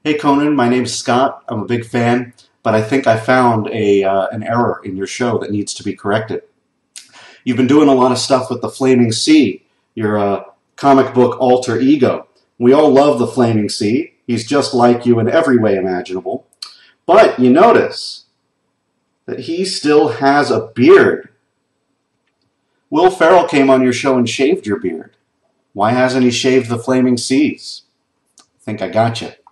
Hey Conan, my name's Scott. I'm a big fan, but I think I found an error in your show that needs to be corrected. You've been doing a lot of stuff with the Flaming Sea, your comic book alter ego. We all love the Flaming Sea. He's just like you in every way imaginable. But you notice that he still has a beard. Will Ferrell came on your show and shaved your beard. Why hasn't he shaved the Flaming Seas? I think I got you.